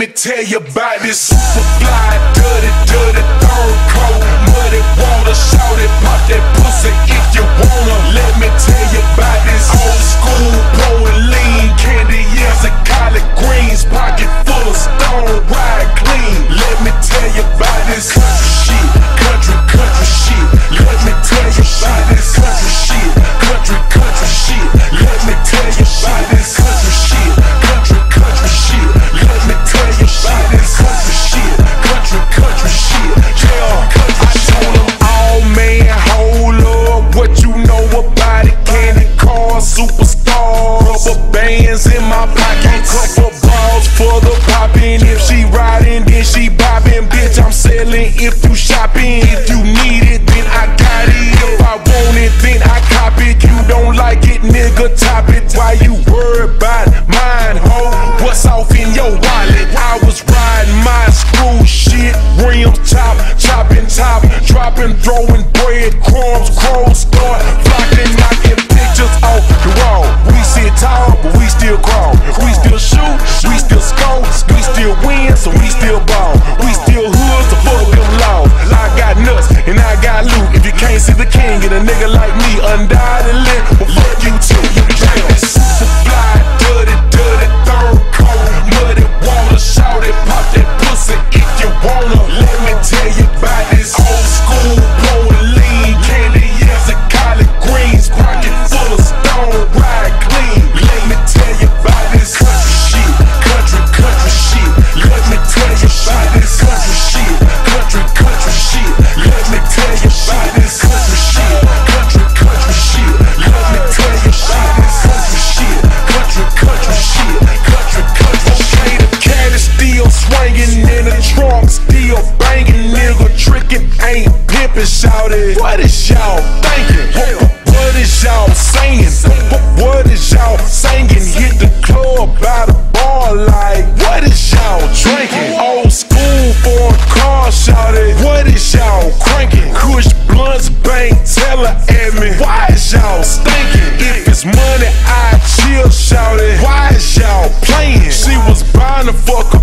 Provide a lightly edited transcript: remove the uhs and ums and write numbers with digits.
me tell you about this super fly, dirty, dirty, third coat, muddy water, shout it, pop that pussy if you wanna. Let me tell you about this old school, blowing lean, candy yells and collard greens, pocket full of stone, ride clean. Let me tell you about this country shit, country shit. Let me tell you about this country shit, country shit. Let me tell you about this country shit, country shit. Let me tell you about this country shit, country shit. Yeah, I told them all, man, hold up, what you know about it? Candy cars, superstar, rubber bands in my pocket, couple balls for the poppin'. If she riding, then she boppin', bitch, I'm selling if you shopping. If you need it, then I got it. If I want it, then I cop it. You don't like it, nigga, top it. Why you worried about mine, ho? What's off in your wallet? I was riding my screw shit, rims chopping top, dropping, throwing bread crumbs, crows start flocking, knocking pictures off the wall. We sit tall, but we still crawl. We still shoot, we still score, we still win, so we still ball. We still hoods, so fuck them laws. I got nuts and I got loot. If you can't see the king and a nigga like me undoubtedly, well fuck you too. Damn, super fly, dirty, third coat, muddy water, shout it, pop that pussy if you wanna. Let me tell you about this old school, blowing lean, candy yells and collard greens, pocket full of stone, ride clean. Let me tell you about this country shit, country shit. Let me tell you about this country shit, country shit. Let me tell you about this country shit, country shit. Let me tell you about this country shit, country shit, country shit. Okay, the cat is still swinging in the trunk, still banging, nigga tricking, ain't pimping, shouted. What is y'all thinking? What is y'all saying? What is y'all singing? Hit the club by the bar like, what is y'all drinking? Old school foreign car, shouted. What is y'all cranking? Kush blunts, bang, tell her at me. Why is y'all stinking? If it's money, I chill, shouted. Why is y'all playing? She was bound to fuck a